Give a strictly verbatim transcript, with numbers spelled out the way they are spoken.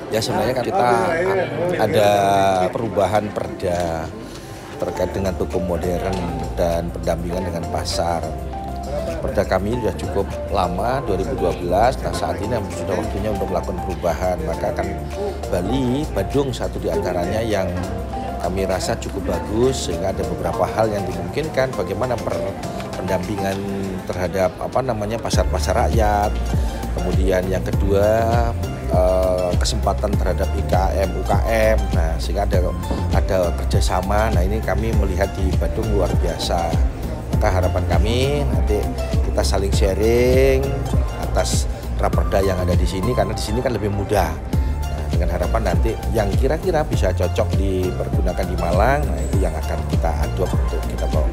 Ya sebenarnya kan kita ada perubahan perda terkait dengan toko modern dan pendampingan dengan pasar. Perda kami sudah cukup lama, dua ribu dua belas, nah saat ini sudah waktunya untuk melakukan perubahan. Maka akan Bali, Badung satu diantaranya yang kami rasa cukup bagus, sehingga ada beberapa hal yang dimungkinkan bagaimana per, pendampingan terhadap apa namanya pasar-pasar rakyat. Kemudian yang kedua eh, kesempatan terhadap I K M, U K M, nah sehingga ada ada kerjasama. Nah ini kami melihat di Badung luar biasa. Maka harapan kami nanti kita saling sharing atas raperda yang ada di sini, karena di sini kan lebih mudah. Nah, dengan harapan nanti yang kira-kira bisa cocok dipergunakan di Malang, nah itu yang akan kita adopt untuk kita bawa